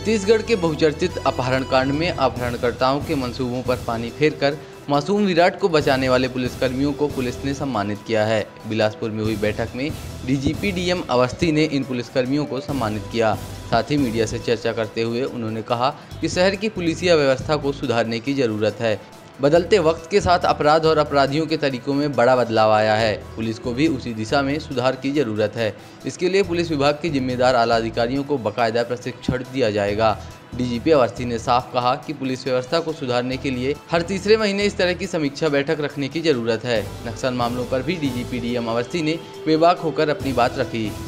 छत्तीसगढ़ के बहुचर्चित अपहरण कांड में अपहरणकर्ताओं के मंसूबों पर पानी फेरकर मासूम विराट को बचाने वाले पुलिसकर्मियों को पुलिस ने सम्मानित किया है। बिलासपुर में हुई बैठक में डीजीपी डीएम अवस्थी ने इन पुलिसकर्मियों को सम्मानित किया। साथ ही मीडिया से चर्चा करते हुए उन्होंने कहा कि शहर की पुलिसिया व्यवस्था को सुधारने की जरूरत है। बदलते वक्त के साथ अपराध और अपराधियों के तरीकों में बड़ा बदलाव आया है। पुलिस को भी उसी दिशा में सुधार की जरूरत है। इसके लिए पुलिस विभाग के जिम्मेदार आला अधिकारियों को बाकायदा प्रशिक्षण दिया जाएगा। डीजीपी अवस्थी ने साफ कहा कि पुलिस व्यवस्था को सुधारने के लिए हर तीसरे महीने इस तरह की समीक्षा बैठक रखने की जरूरत है। नक्सल मामलों पर भी डीजीपी डीएम अवस्थी ने बेबाक होकर अपनी बात रखी।